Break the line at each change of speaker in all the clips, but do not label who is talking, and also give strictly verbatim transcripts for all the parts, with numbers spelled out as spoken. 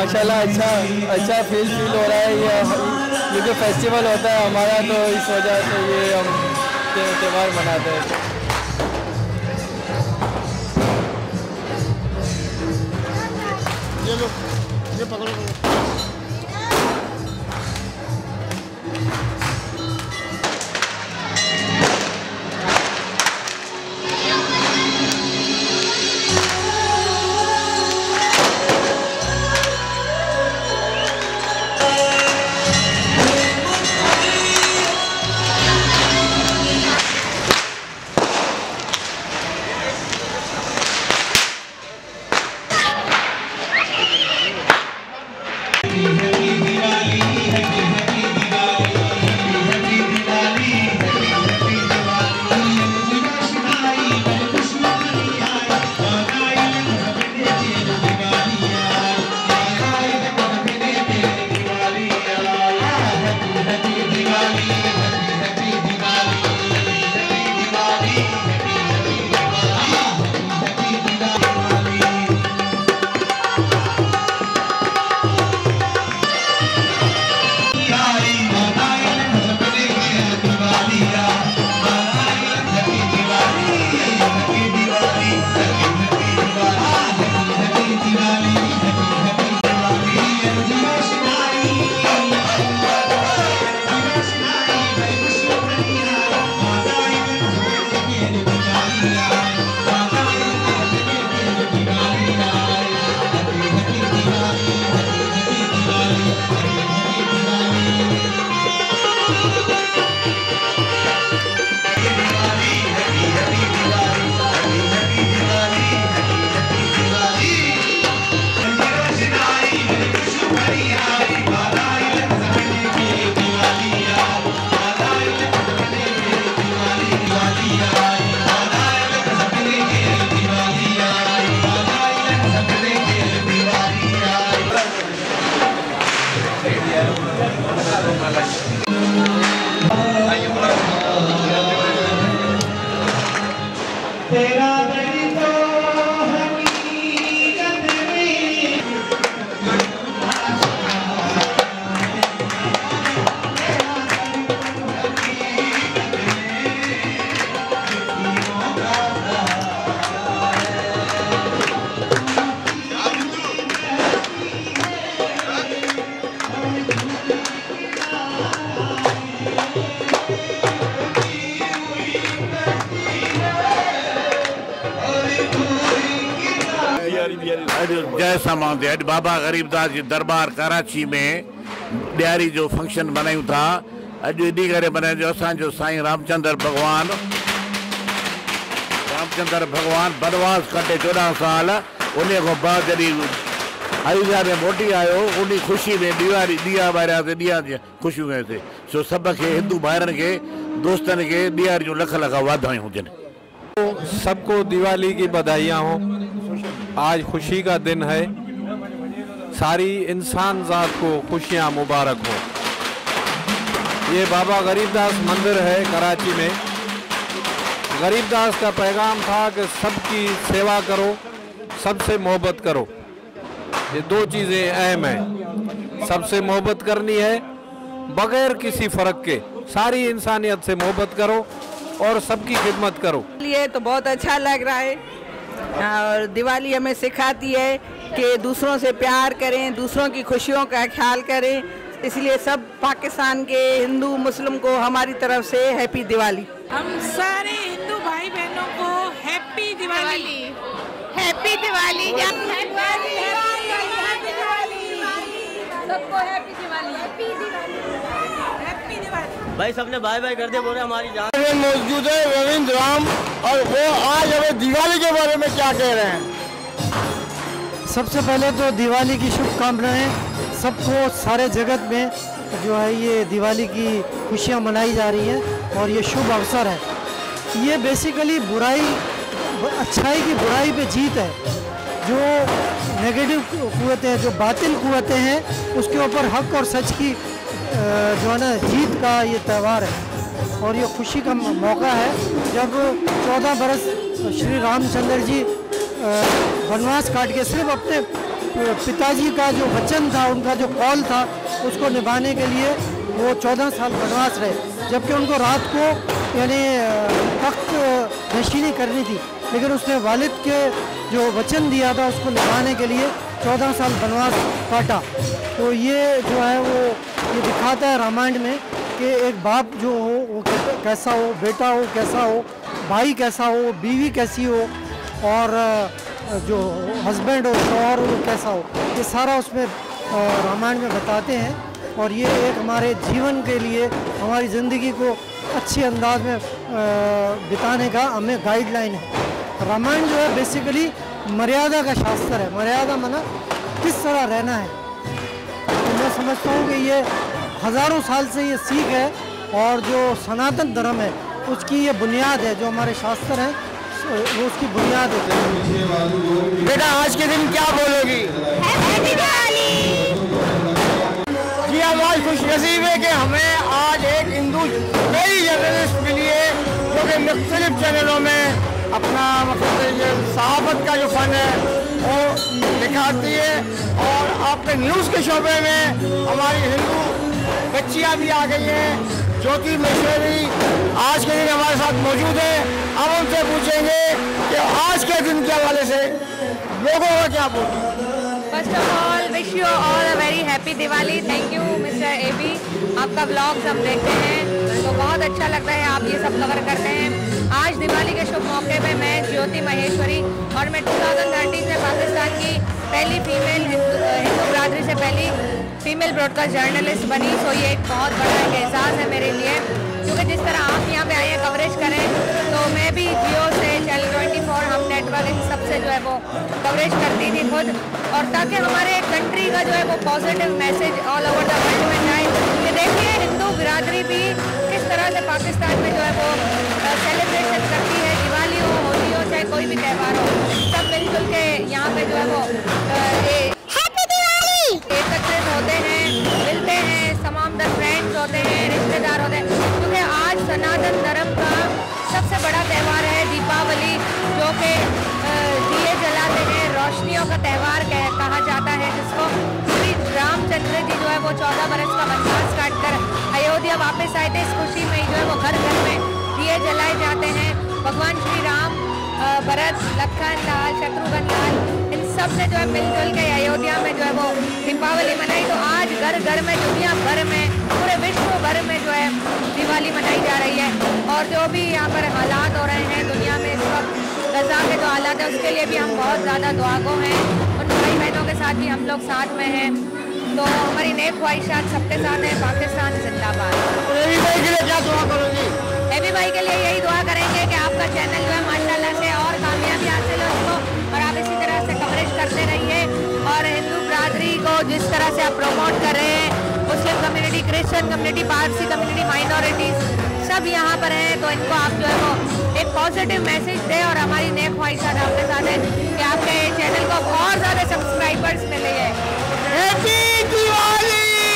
माशाल्लाह अच्छा अच्छा फील फील हो रहा है। ये ये जो फेस्टिवल होता है हमारा, तो इस वजह से ये हम त्यौहार मनाते हैं।
ये लो, ये पकड़ो।
जय समांत अॼु बाबा गरीबदास जी दरबार कराची में ॾियारी जो फंक्शन मनायूं था। अॼु एॾी करे मनायो जो असांजो साईं रामचंद्र भगवान रामचंद्र भगवान बनवास कटे चोॾहं साल, उन खां बाद जॾहिं अयोध्या में मोटी आयो, उन ख़ुशी में ॾियारी ॾिया ॿारियासीं, ॾिया ख़ुशियूं कयोसीं। सो सभ खे हिंदू भाइरनि खे दोस्तनि खे ॾियारी जूं लख लख वाधायूं हुजनि।
सबको दिवाली की बधाइयाँ हो। आज खुशी का दिन है, सारी इंसान ज़ात को खुशियाँ मुबारक हो। ये बाबा गरीबदास मंदिर है कराची में। गरीबदास का पैगाम था कि सबकी सेवा करो, सबसे मोहब्बत करो। ये दो चीज़ें अहम हैं। सबसे मोहब्बत करनी है बगैर किसी फ़र्क के, सारी इंसानियत से मोहब्बत करो और सबकी खिदमत करो।
ये तो बहुत अच्छा लग रहा है और दिवाली हमें सिखाती है कि दूसरों से प्यार करें, दूसरों की खुशियों का ख्याल करें। इसलिए सब पाकिस्तान के हिंदू मुस्लिम को हमारी तरफ से हैप्पी दिवाली।
हम सारे हिंदू भाई बहनों को हैप्पी दिवाली।
हैप्पी दिवाली।
सबको happy Diwali. Happy Diwali. Happy Diwali.
भाई सबने बाय बाय कर दे, बोले हमारी जान।
मौजूद है रविंद्र राम और वो आज हमें दिवाली के बारे में क्या कह रहे हैं।
सबसे पहले तो दिवाली की शुभकामनाएं सबको। सारे जगत में जो है ये दिवाली की खुशियां मनाई जा रही हैं और ये शुभ अवसर है। ये बेसिकली बुराई अच्छाई की बुराई पे जीत है। जो नेगेटिव कुव्वतें हैं, जो बातिल कुव्वतें हैं, उसके ऊपर हक और सच की जो है ना जीत का ये त्यौहार है। और ये खुशी का मौका है जब चौदह बरस श्री रामचंद्र जी वनवास काट के सिर्फ अपने पिताजी का जो वचन था, उनका जो कॉल था, उसको निभाने के लिए वो चौदह साल वनवास रहे। जबकि उनको रात को यानी तख्त नशीनी करनी थी, लेकिन उसने वालिद के जो वचन दिया था उसको निभाने के लिए चौदह साल वनवास काटा। तो ये जो है वो ये दिखाता है रामायण में कि एक बाप जो हो वो कैसा हो, बेटा हो कैसा हो, भाई कैसा हो, बीवी कैसी हो, और जो हस्बैंड हो, शौहर हो, वो कैसा हो, ये सारा उसमें रामायण में बताते हैं। और ये एक हमारे जीवन के लिए, हमारी ज़िंदगी को अच्छे अंदाज में बिताने का हमें गाइडलाइन है। रामायण जो है बेसिकली मर्यादा का शास्त्र है। मर्यादा माना किस तरह रहना है। तो मैं समझता हूँ कि ये हज़ारों साल से ये सीख है, और जो सनातन धर्म है उसकी ये बुनियाद है। जो हमारे शास्त्र हैं वो उसकी बुनियाद है।
बेटा आज के दिन क्या बोलोगी? जी हम आज खुश नसीब है कि हमें आज एक हिंदू नई जर्नलिस्ट मिली है जो कि मुख्तलिफ चैनलों में अपना मतलब ये सहाफत का जो फन है वो दिखाती है। और आपके न्यूज़ के शोबे में हमारी हिंदू बच्चियाँ भी आ गई हैं। ज्योति महेश्वरी आज के दिन हमारे साथ मौजूद है। हम उनसे पूछेंगे कि आज के दिन के हवाले से लोगों का क्या बोलते।
First of all wish you all a very happy Diwali. Thank you mister A B, आपका ब्लॉग्स हम देखते हैं तो बहुत अच्छा लगता है, आप ये सब कवर करते हैं। आज दिवाली के शुभ मौके पे मैं ज्योति महेश्वरी और मैं दो हज़ार तेरह से पाकिस्तान की पहली फीमेल हिंदू बरादरी से पहली फीमेल ब्रॉडकास्ट जर्नलिस्ट बनी। सो ये एक बहुत बड़ा एक एहसास है मेरे लिए, क्योंकि जिस तरह आप यहाँ पे आए कवरेज करें तो मैं भी जियो से चैनल चौबीस हम नेटवर्क इन सबसे जो है वो कवरेज करती थी खुद, और ताकि हमारे कंट्री का जो है वो positive message all over the world में जाए। ये देखिए हिंदू बिरादरी भी किस तरह से पाकिस्तान में जो है वो सेलिब्रेशन करती है। दिवाली हो, होली हो, चाहे कोई भी त्यौहार हो, सब मिलजुल के यहाँ पे जो है वो एकत्रित होते हैं, मिलते हैं, तमाम दर फ्रेंड्स होते हैं, रिश्तेदार होते हैं। क्योंकि आज सनातन धर्म का सबसे बड़ा त्यौहार है दीपावली, जो कि दिए जलाते हैं, रोशनियों का त्यौहार कहा जाता है, जिसको श्री रामचंद्र जी जो है वो चौदह बरस का वनवास काटकर अयोध्या वापस आए थे। इस खुशी में जो है वो घर घर में दिए जलाए जाते हैं। भगवान श्री राम, भरत, लखन लाल, शत्रुघ्न लाल, इन सब ने जो है मिलजुल के अयोध्या में जो है वो दीपावली मनाई। तो आज घर घर में, दुनिया भर में, पूरे विश्व भर में जो है दिवाली मनाई जा रही है। और जो भी यहाँ पर हालात हो रहे हैं दुनिया में इस वक्त, गजा के जो हालात है उसके लिए भी हम बहुत ज़्यादा दुआगो हैं। उन भाई बहनों के साथ भी हम लोग साथ में हैं। तो हमारी नेक ख्वाहिशात सबके साथ हैं। पाकिस्तान जिंदाबाद।
एबी भाई के लिए क्या दुआ करोगी?
एबी भाई के लिए यही दुआ करेंगे कि आपका चैनल जो है माशाल्लाह से और कामयाबी हासिल हो इसको, और आप इसी तरह से कवरेज करते रहिए। और हिंदू बरादरी को जिस तरह से आप प्रमोट कर रहे हैं, Muslim community, Christian community, Parsi community, minorities सब यहाँ पर हैं, तो इनको आप जो है वो एक पॉजिटिव मैसेज दें। और हमारी नेक ख्वाहिशात आपके साथ है कि आपके चैनल को और ज़्यादा सब्सक्राइबर्स मिले हैं।
हैप्पी दिवाली।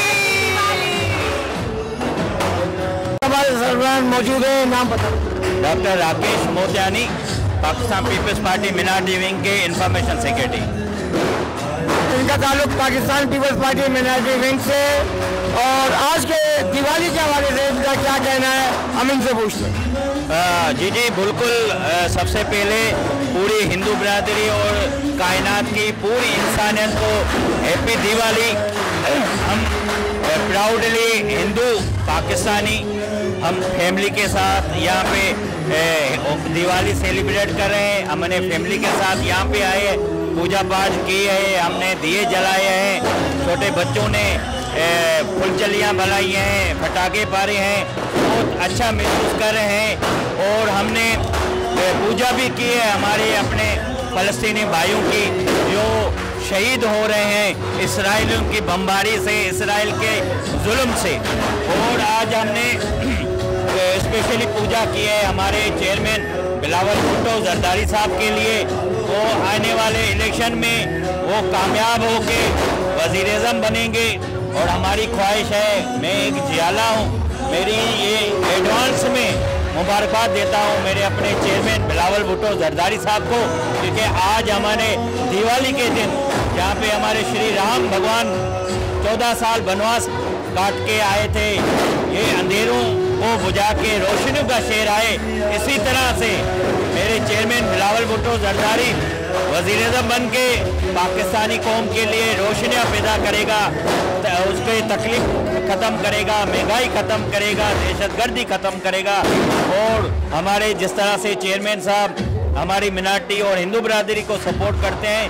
हमारे सरबराह मौजूद है, नाम बताओ।
Doctor Rakesh Motiani, Pakistan Peoples Party minority wing के इंफॉर्मेशन सेक्रेटरी।
इनका ताल्लुक Pakistan Peoples Party minority wing से। और आज के दिवाली के हवाले से इनका क्या कहना है, हम इनसे पूछते हैं।
जी जी बिल्कुल। आ, सबसे पहले पूरी हिंदू बिरादरी और कायनात की पूरी इंसानियत को हैप्पी दिवाली। हम प्राउडली हिंदू पाकिस्तानी हम फैमिली के साथ यहाँ पे ए, दिवाली सेलिब्रेट कर रहे हैं। हमने फैमिली के साथ यहाँ पे आए, पूजा पाठ की है, हमने दिए जलाए हैं, छोटे बच्चों ने फुलझड़ियाँ बनाई हैं, पटाखे पारे हैं, बहुत अच्छा महसूस कर रहे हैं। और हमने पूजा भी की है हमारे अपने फ़लस्तीनी भाइयों की जो शहीद हो रहे हैं इसराइल की बमबारी से, इसराइल के जुल्म से। और आज हमने स्पेशली पूजा की है हमारे चेयरमैन बिलावल भुट्टो जरदारी साहब के लिए। वो आने वाले इलेक्शन में वो कामयाब होके वज़ीर-ए-आज़म बनेंगे। और हमारी ख्वाहिश है, मैं एक जियाला हूँ, मेरी ये एडवांस में मुबारकबाद देता हूँ मेरे अपने चेयरमैन बिलावल भुट्टो जरदारी साहब को, क्योंकि आज हमारे दिवाली के दिन जहाँ पे हमारे श्री राम भगवान चौदह साल वनवास काट के आए थे। ये अंधेरों को बुझा के रोशनियों का शहर आए। इसी तरह से मेरे चेयरमैन बिलावल भुट्टो जरदारी वज़ीर-ए-आज़म बन के पाकिस्तानी कौम के लिए रोशनियाँ पैदा करेगा, उसके तकलीफ ख़त्म करेगा, महंगाई ख़त्म करेगा, दहशतगर्दी ख़त्म करेगा। और हमारे जिस तरह से चेयरमैन साहब हमारी मिनारिटी और हिंदू बरादरी को सपोर्ट करते हैं।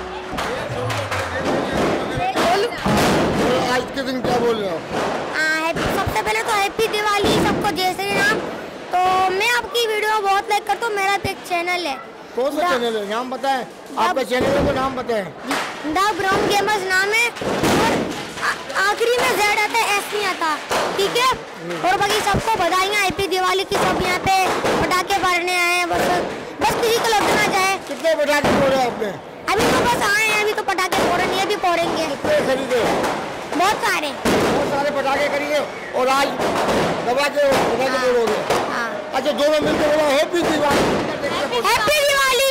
आज के दिन क्या बोल रहे हो?
सबसे पहले तो हैप्पी दिवाली सबको, जय श्री राम। तो मैं आपकी वीडियो बहुत लाइक करता हूँ। मेरा तो एक चैनल है।
कौन सा चैनल है? नाम बताएं, आपका चैनल का नाम बताएं।
द ब्राउन गेमर्स नाम है और आखिरी में जेड आता है, एस नहीं आता, ठीक है। और बाकी सबको बधाइयाँ हैप्पी दिवाली की। सब यहाँ पे पटाखे फोड़ने आए हैं, बस बस किसी को लग ना जाए।
कितने पटाखे फोड़े आपने?
अभी तो बस आए हैं, अभी तो पटाखे फोड़े नहीं, अभी फोड़ेंगे।
कितने खरीदे?
बहुत सारे
बहुत सारे पटाखे खरीदे और आज दबा के पटाखे फोड़ोगे?
हाँ।
अच्छा, दोनों मिलकर बोलो हैप्पी दिवाली।
हैप्पी दिवाली,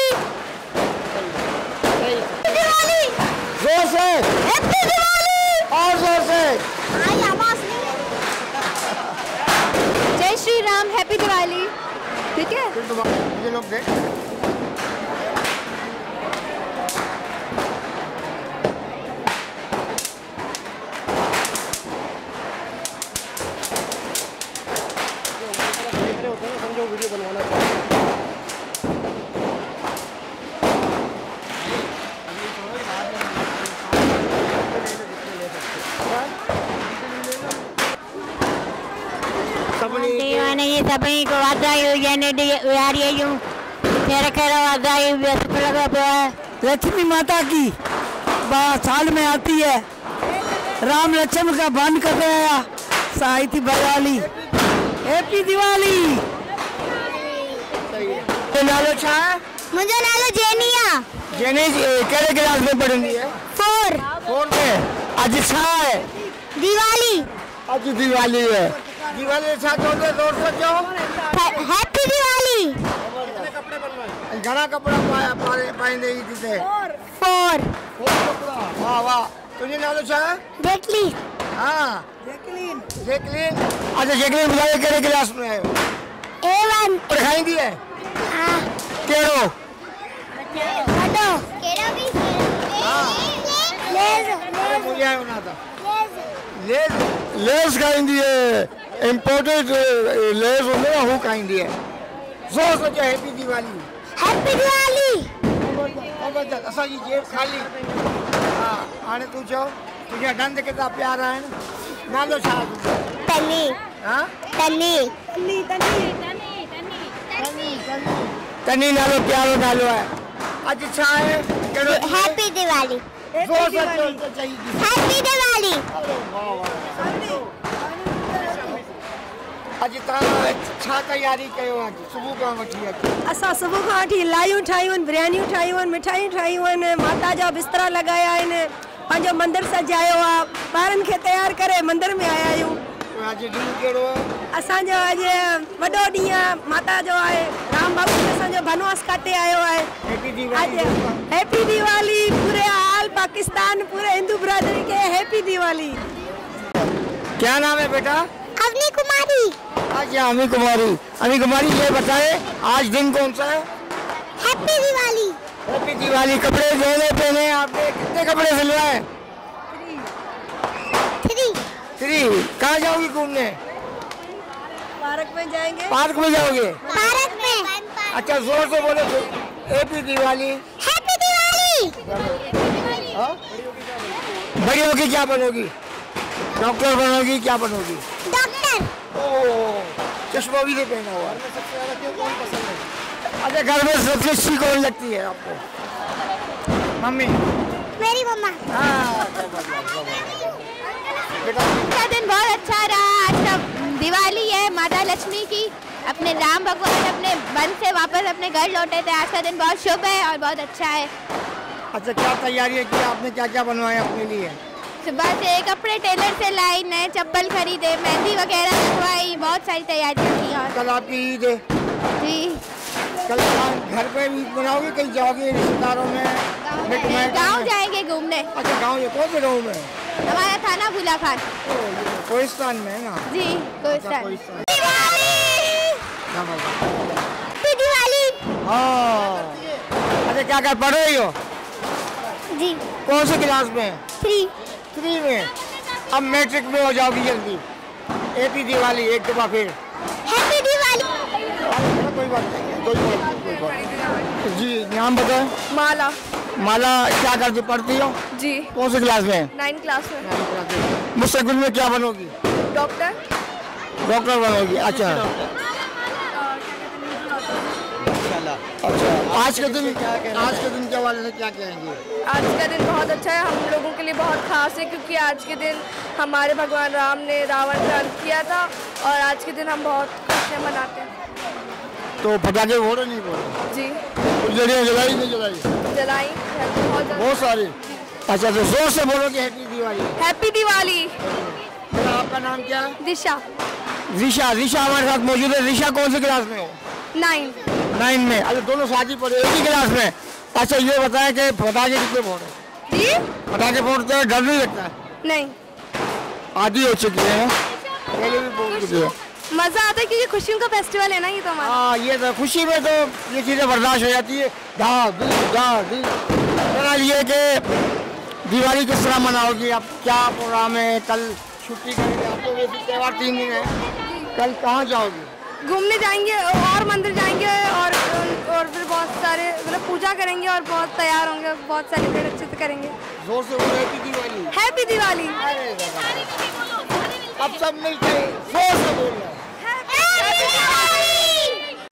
दिवाली,
जोर से
हैप्पी दिवाली,
और जोर से।
आई आवाज नहीं है। जय श्री राम, हैप्पी दिवाली, ठीक है।
ये लोग देख समझो वीडियो बनवाना चाहिए।
दीवाने सभी को वादाई हूँ, खेर खेर वादाई लगा पिया है।
लक्ष्मी माता की साल में आती है, राम लक्ष्मण का बन कर गया, साहित्य बवाली, हैप्पी दिवाली।
नालो छा है?
मुझे नालो जेनिया।
जेनी केड़े क्लास में पढ़नी है?
फोर।
फोर में। आज छा है?
दिवाली।
आज दिवाली है। दिवाली छा चौदह जोर से जाओ।
हैप्पी दिवाली।
कितने कपड़े बनवाए? घना कपड़ा पाया पाए पाए नहीं दिसे।
फोर।
फोर कपड़ा। वाह वाह। तुझे नालो छा है?
जैकलीन।
हाँ। जैकलीन। जैकलीन। अच्छा जैकलीन बुलाए केड़े क्लास में आए हो?
A one.
पढ़ाई दी है?
हाँ।
केड़ो?
बड़ो। केड़ो भी?
हाँ।
लेज।
अरे मुझे आया होना था। लेज। लेज खाइंदी है। इम्पोर्टेड लेज होने ना हो खाइंदी है। सो सोचे हैप्पी दिवाली।
हैप्पी दिवाली।
और बता असा जी जेब खाली। हाँ आने तू चो तुझे डंड कितना प्यारा है ना। नालो छा
तनी।
हाँ
तनी।
तनी तनी तनी तनी तनी तनी नालो प्यारो नालो है। आज छा है?
हैप्पी दिवाली।
जोर से चाहिए।
हैप्पी दिवाली।
आज तव्हां छा तैयारी कयो आज सुबह खां वठी अची?
असां सुबह खां वठी लायूं ठाहियूं आहिनि, बिरयानियूं ठाहियूं आहिनि, मिठाइयूं ठाहियूं आहिनि, माता जा बिस्तरा लॻाया आहिनि, पंहिंजो मंदिर सजायो आहे, ॿारनि खे तयारु करे मंदिर में आया आहियूं।
आज ॾींहुं कहिड़ो आहे?
असांजो अॼु वॾो ॾींहुं आहे, माता जो आहे, राम बाबू असांजो बनवास काटे आयो आहे।
हैप्पी दिवाली।
हैप्पी दिवाली पूरे आल पाकिस्तान, पूरे हिंदू बिरादरी के हैप्पी दिवाली।
क्या नाम है बेटा?
अवनी कुमारी।
अच्छा अमी कुमारी। अमी कुमारी ये बताए आज दिन कौन सा है?
हैप्पी दिवाली।
हैप्पी दिवाली। कपड़े जोड़े पहने आपने? कितने कपड़े सिलवाए?
थ्री।
थ्री। कहाँ जाओगी घूमने?
पार्क में जाएंगे।
पार्क में जाओगे?
पार्क में।
अच्छा जोर से बोलो हैप्पी दिवाली।
हैप्पी दिवाली।
बड़ी होगी क्या बनोगी? डॉक्टर बनोगी? क्या बनोगी?
डॉक्टर।
ओह चश्मा भी नहीं पहना हुआ। अच्छा घर में सबसे अच्छी कौन लगती है आपको? मम्मी।
मेरी मम्मा।
हाँ
का दिन बहुत अच्छा रहा। आज सब दिवाली है माता लक्ष्मी की, अपने राम भगवान अपने वन से वापस अपने घर लौटे थे। आज का दिन बहुत शुभ है और बहुत अच्छा है।
अच्छा क्या तैयारी की आपने? क्या क्या बनवाया अपने लिए?
सुबह से कपड़े टेलर से लाई, नए चप्पल खरीदे, मेहंदी वगैरह लगवाई, बहुत सारी तैयारियां की। और
कल आपकी ईद है
जी।
कल घर पे भी बनाओगे? कहीं जाओगे रिश्तेदारों में?
गाँव जाएंगे
घूमने।
अच्छा गाँव ये कौन से गाँव में?
हमारा थाना भूला खान।
कोहिस्तान में है ना?
जी कोहिस्तान।
दिवाली। हाँ। अच्छा क्या क्या पढ़ रही हो?
जी।
कौन से क्लास में?
थ्री।
थ्री में। अब मैट्रिक में हो जाओगी जल्दी। हैप्पी दिवाली एक दफा फिर।
हैप्पी दिवाली।
कोई बात नहीं, कोई बात नहीं, कोई बात नहीं। जी नाम बताएं।
माला।
माला क्या करती पढ़ती हो?
जी।
कौन से क्लास में?
नाइन क्लास में।
मुस्तकबिल में क्या बनोगी?
डॉक्टर।
डॉक्टर बनोगी। अच्छा अच्छा आज के दिन आज के दिन के हवाले से क्या कहेंगे?
आज का दिन बहुत अच्छा है, हम लोगों के लिए बहुत खास है क्योंकि आज के दिन हमारे भगवान राम ने रावण का अंत किया था और आज के दिन हम बहुत खुशियाँ मनाते हैं।
तो पटाखे फोड़े नहीं फोड़े?
जी।
जलाई जलाई नहीं जलाई?
जलाई बहुत
बहुत सारी। अच्छा तो जोर से बोलो कि हैप्पी दिवाली।
हैप्पी दिवाली।
आपका नाम क्या है?
दिशा।
दिशा। दिशा हमारे साथ मौजूद है। दिशा कौन से क्लास में हो?
नाइन।
नाइन में। अच्छा दोनों साथ ही पढ़े एक ही क्लास में? अच्छा ये बताएं कि पटाखे कितने फोड़े?
जी।
पटाखे फोड़ते हैं डर नहीं लगता है?
नहीं।
आधी हो चुकी है पहले भी बोल चुकी है।
मजा आता है क्योंकि खुशियों का फेस्टिवल है ना ये तो हमारा।
हाँ ये तो खुशी में तो ये चीज़ें बर्दाश्त हो जाती है। धा दी धा दी। मेरा ये कि दिवाली किस तरह मनाओगी आप? क्या प्रोग्राम है? कल छुट्टी करेंगे आप तो? वैसे त्यौहार तीन दिन है। कल कहाँ जाओगे?
घूमने जाएंगे और मंदिर जाएंगे और और फिर बहुत सारे मतलब पूजा करेंगे और बहुत तैयार होंगे, बहुत सेलिब्रेट अच्छे से करेंगे।
जोर से बोलो हैप्पी दिवाली।
हैप्पी दिवाली।
अब सब मिलके जोर से बोलो।